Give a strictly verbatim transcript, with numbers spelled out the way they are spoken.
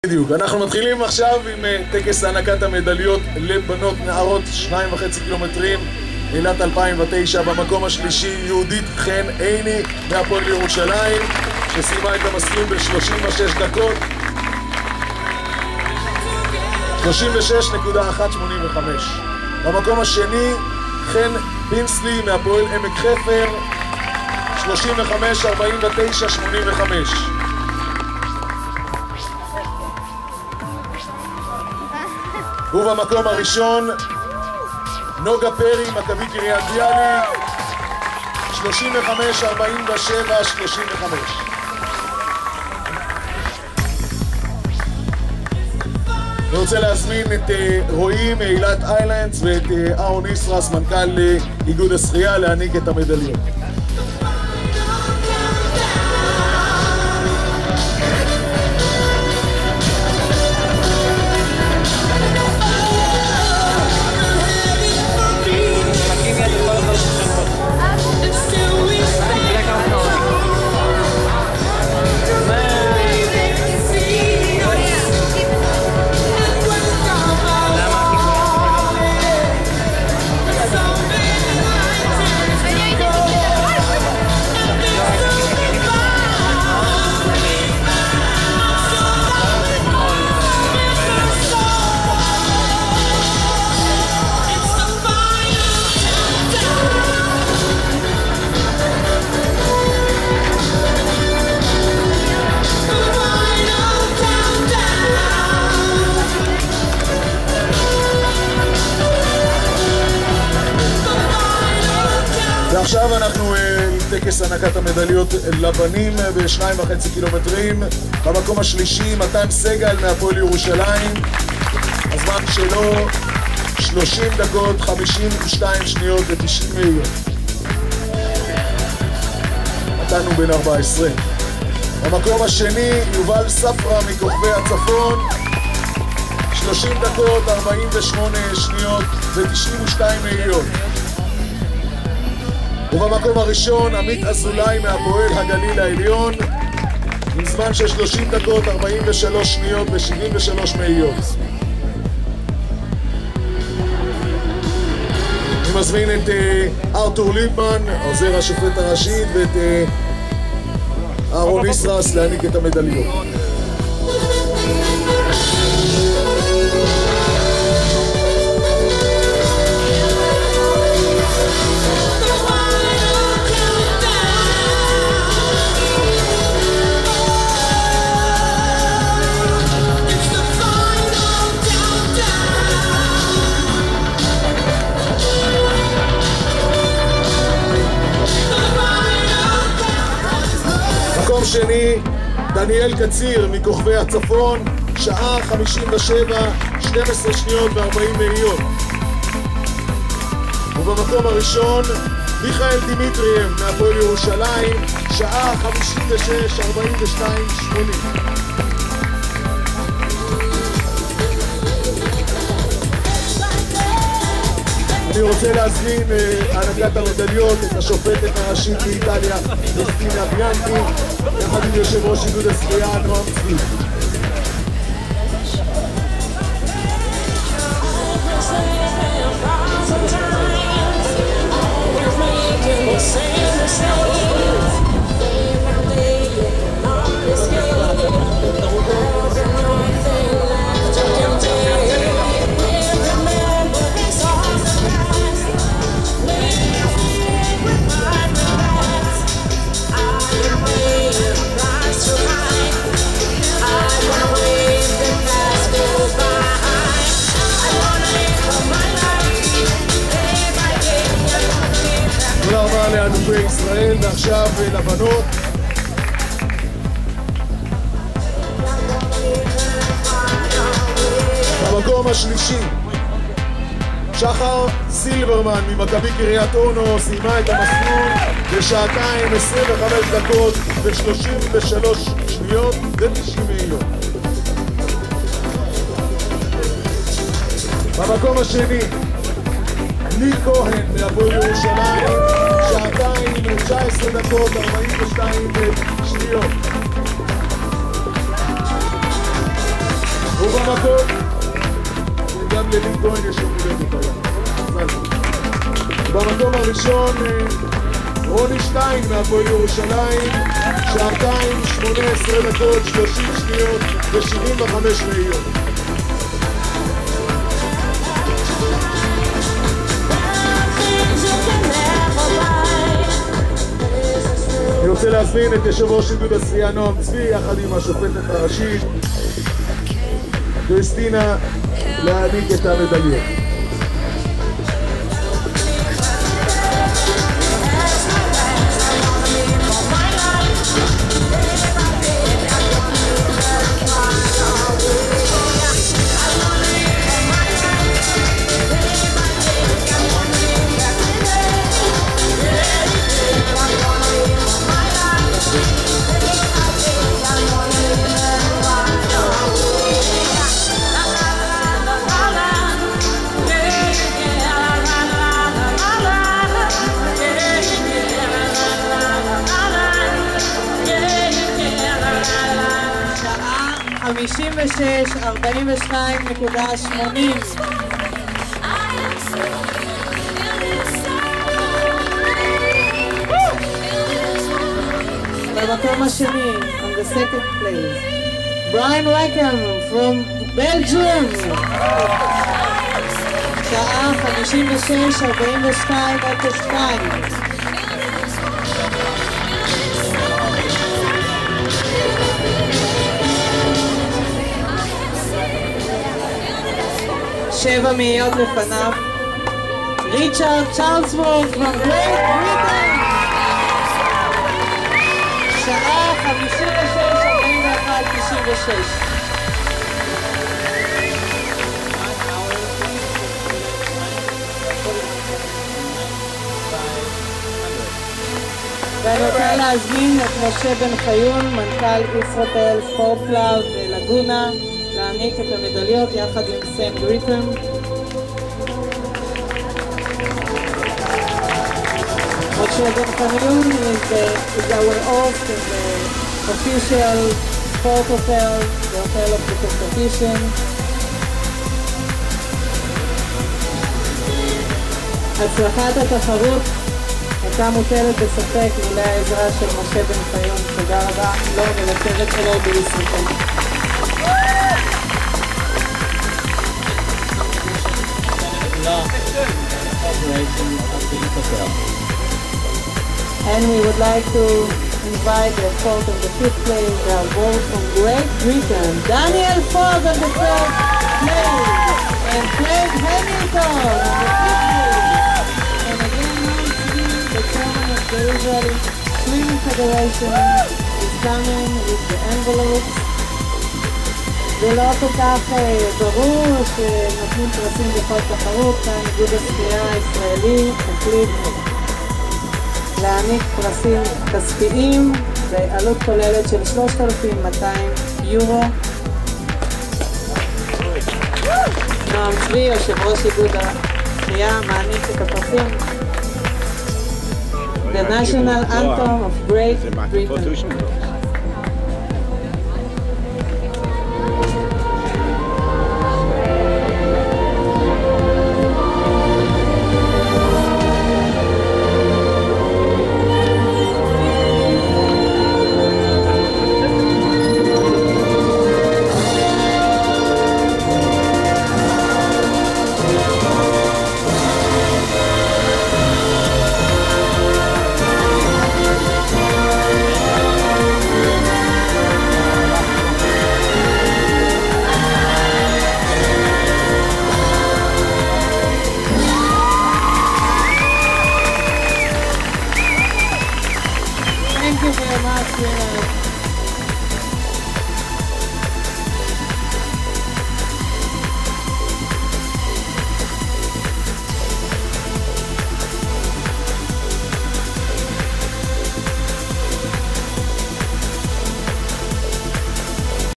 בדיוק, אנחנו מתחילים עכשיו עם טקס הענקת המדליות לבנות נערות שניים וחצי קילומטרים אילת אלפיים ותשע. במקום השלישי יהודית חן עיני מהפועל ירושלים שסיימה את המסלול ב-שלושים ושש דקות שלושים ושש נקודה אחת שמונים וחמש. במקום השני חן בינסלי מהפועל עמק חפר שלושים וחמש ארבעים ותשע שמונים וחמש. ובמקום הראשון נוגה פרי מכבי קריית ביאליק שלושים וחמש ארבעים ושבע שלושים וחמש. אני רוצה להזמין את רועי מאילת איילנדס ואת אהרון ישרס מנכ"ל איגוד השחייה להעניק את המדליות. ועכשיו אנחנו עם טקס הענקת המדליות לבנים בשניים וחצי קילומטרים. במקום השלישי מתן סגל מהפועל ירושלים, הזמן שלו שלושים דקות חמישים ושתיים שניות ותשעים מאיות. מתן הוא בן ארבע עשרה. במקום השני יובל ספרה מכוכבי הצפון שלושים דקות ארבעים ושמונה שניות ותשעים ושתיים מאיות. ובמקום הראשון עמית אזולאי מהפועל הגליל העליון עם זמן של שלושים דקות ארבעים ושלוש שניות ו-שבעים ושלוש מאיות. אני מזמין את ארתור ליבמן, עוזר השופט הראשי, ואת אהרון ישרס להעניק את המדליות. מקום שני דניאל קציר מכוכבי הצפון שעה חמישים ושבע שתים עשרה שניות ו-ארבעים מאיות. ובמקום הראשון מיכאל דימיטריאב מהפועל ירושלים שעה חמישים ושש ארבעים ושתיים שמונים. אני רוצה להזמין הענקת המדליות את השופטת הראשית באיטליה קריסטינה ביאנקי יחד עם יושב ראש איגוד השחייה נועם צבי. תודה רבה לאלופי ישראל, ועכשיו לבנות. במקום השלישי שחר סילברמן ממכבי קריית אונו סיימה את המסלול בשעתיים עשרים וחמש דקות ו-שלושים ושלוש שניות ו-תשעים מאיות. במקום השני לי כהן מהפועל ירושלים שעתיים ותשע עשרה דקות ארבעים ושתיים שניות. במקום, וגם ללין כהן יש יום הולדת היום. במקום הראשון, רוני שטיין מהפועל ירושלים, שעתיים, שמונה עשרה דקות, שלושים שניות ו-שבעים וחמש מאיות. אני רוצה להזמין את יושב ראש איגוד השחייה נועם צבי יחד עם השופטת הראשית קריסטינה להעניק את המדליות. חמישים ושש ארבעים ושתיים נקודה שמונים. במקום השני, on the second place, Brian Rackham from Belgium. שעה חמישים ושש ארבעים ושתיים אפס שתיים. שבע מאיות לפניו, ריצ'רד צ'ארלסוורת' מגרייט בריטן. שעה חמישים ושש ארבעים ואחת תשעים ושש. ואני רוצה להזמין את משה בן חיון, מנכ"ל ישרוטל ספורט קלאב לגונה, להעניק את המדליות יחד עם סם גריטן. Moshe Ben Chayun is, the, is our host in the official sport hotel, the hotel of the competition. הצלחת התחרות הייתה מוטלת בספק לולא העזרה של משה בן חיון. תודה רבה לו ולצוות שלו בישרוטל. And we would like to invite the fourth and the fifth place, they are both from Great Britain, Daniel Fogg on the third place, and Craig Hamilton on the fifth place. And again, now the chairman of the Israeli Swimming Federation is coming with the envelopes. זה לא כל כך ברור שנותנים פרסים בכל תחרות, כאן איגוד השחייה הישראלי החליט להעניק פרסים כספיים בעלות כוללת של שלושת אלפים מאתיים יורו. נועם צבי, יושב ראש איגוד השחייה, מעניק את הפרסים. The National Anthem of Great Britain. Thank you very much.